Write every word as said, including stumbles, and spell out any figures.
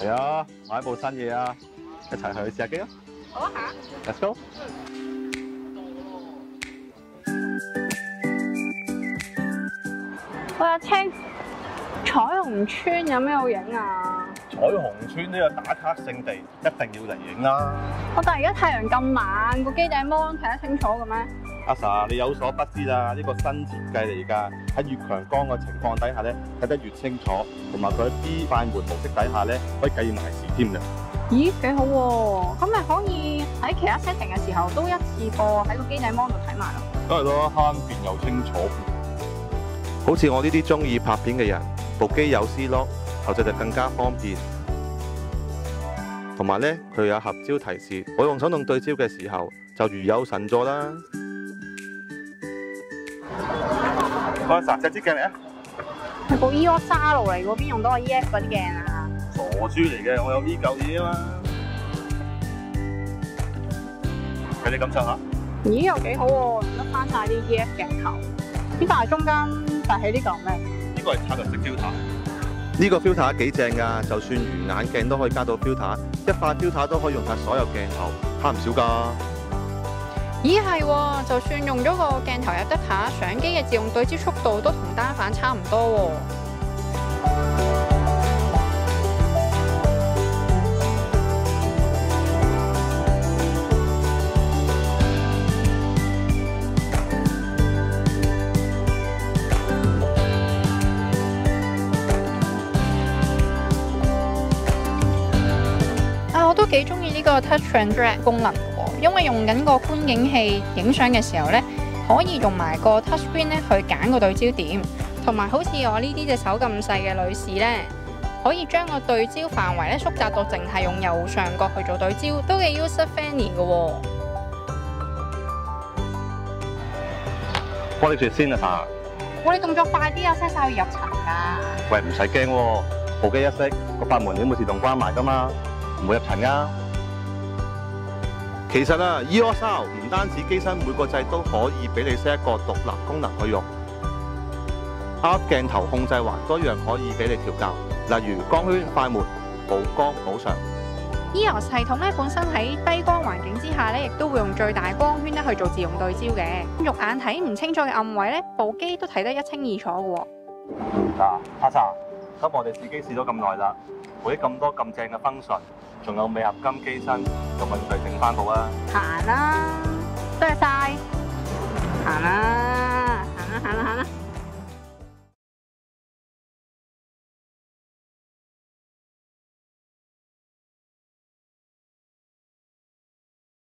嚟啊，買一部新嘢啊，一齊去試下機啊！ 好啊嚇 ，Let's go！ 喂，阿清，彩虹村有咩好影啊？ 彩虹村呢個打卡勝地，一定要嚟影啦！ 我但係而家太陽咁猛，個機頂芒睇得清楚嘅咩？ 阿 Sa， 你有所不知啦，呢個新設計嚟㗎，喺越強光嘅情況底下咧，睇得越清楚，同埋佢喺 B 快門模式底下咧，可以計埋時添㗎。 咦，幾好喎！咁咪可以喺其他 setting 嘅時候都一次過喺個機頂芒度睇埋咯。 梗係咯，慳電又清楚。好似我呢啲中意拍片嘅人，部機有 C lock， 後製就更加方便。同埋咧，佢有合焦提示，我用手動對焦嘅時候就如有神助啦。阿 Sa， 隻支鏡嚟啊！ 係部 E O S 沙路嚟，嗰邊用到個 E F 嗰啲鏡啊！ 傻豬嚟嘅，我有呢嚿嘢啊嘛。睇你感受下。 咦，又幾好喎，用得翻晒啲 E F 鏡頭。呢但係中間帶起呢嚿咩？ 呢個係插入式 filter。呢個 filter 幾正㗎，就算魚眼鏡都可以加到 filter， 一塊 filter 都可以用晒所有鏡頭，慳唔少㗎。 咦係喎，就算用咗個鏡頭入得下，相機嘅自動對焦速度都同單反差唔多喎。啊，我都幾中意呢個 Touch and Drag 功能。因為用緊個觀景器影相嘅時候咧，可以用埋個 touch screen 咧去揀個對焦點，同埋好似我呢啲隻手咁細嘅女士咧，可以將個對焦範圍咧縮窄到淨係用右上角去做對焦，都幾 user friendly 嘅喎。 幫你住先啊 Sa！ 我哋動作快啲啊 ，set 晒要入層㗎。 喂，唔使驚喎，部機一熄，個快門點會自動關埋㗎嘛，唔會入塵㗎。其實啊 ，E O S 唔單止機身每個掣都可以俾你 set 一個獨立功能去用 ，R F 鏡頭控制環都一樣可以俾你調校，例如光圈、快門、補光、補常。 E O S 系統咧本身喺低光環境之下咧，亦都會用最大光圈咧去做自動對焦嘅。肉眼睇唔清楚嘅暗位咧，部機都睇得一清二楚嘅喎。 嗱，阿 Sa， 咁我哋自己試咗咁耐啦，會咁多咁正嘅 function， 仲有鎂合金機身，咁咪再整翻部啊！ 行啦，多謝晒，行啦，行啦，行啦，行啦。